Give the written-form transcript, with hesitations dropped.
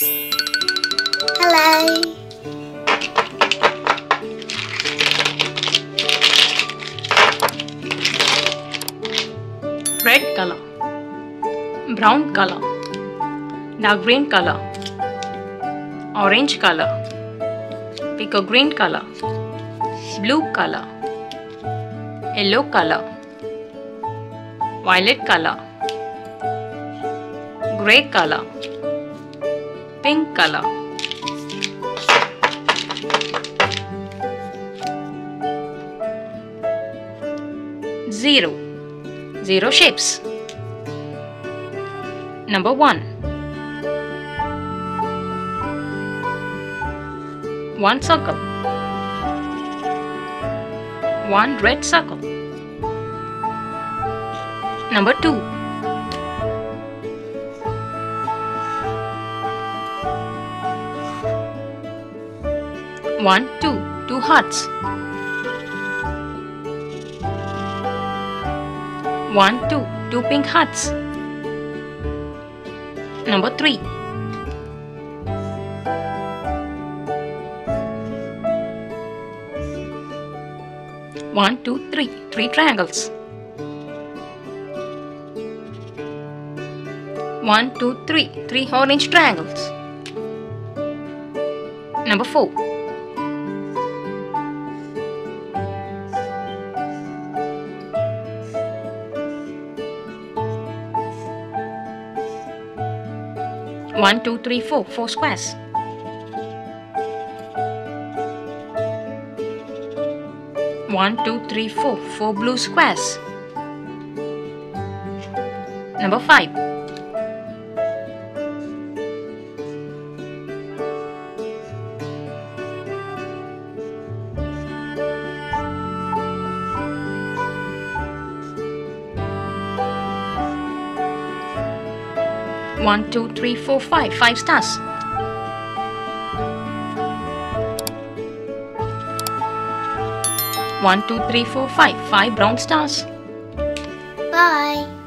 Hello. Red color, brown color, dark green color, orange color, peacock green color, blue color, yellow color, violet color, grey color, pink color. Zero. Zero shapes. Number 1. One circle. One red circle. Number 2. One, two hearts. 1, 2 pink hearts. Number 3. One, two, three triangles. 1, 2, 3 orange triangles. Number 4. 1, 2, 3, 4 squares. 1, 2, 3, 4 blue squares. Number 5. 1, 2, 3, 4, 5 stars. 1, 2, 3, 4, 5 brown stars. Bye.